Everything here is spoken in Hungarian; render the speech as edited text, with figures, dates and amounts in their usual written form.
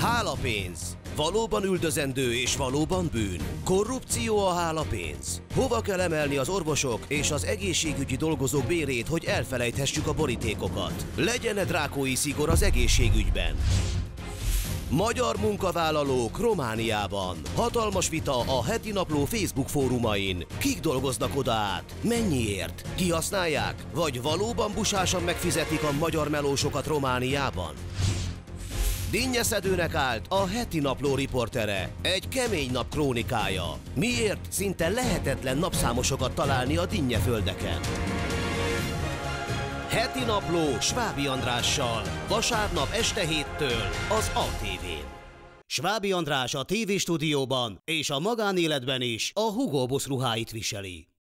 Hálapénz. Valóban üldözendő és valóban bűn. Korrupció a hálapénz. Hova kell emelni az orvosok és az egészségügyi dolgozók bérét, hogy elfelejthessük a borítékokat? Legyen-e drákói szigor az egészségügyben? Magyar munkavállalók Romániában. Hatalmas vita a Heti Napló Facebook fórumain. Kik dolgoznak oda át? Mennyiért? Kihasználják? Vagy valóban busásan megfizetik a magyar melósokat Romániában? Dinnyeszedőnek állt a Heti Napló riportere. Egy kemény nap krónikája. Miért szinte lehetetlen napszámosokat találni a dinnyeföldeken? Heti Napló Svábi Andrással. Vasárnap este 7-től az ATV-n. Svábi András a TV stúdióban és a magánéletben is a Hugo Boss ruháit viseli.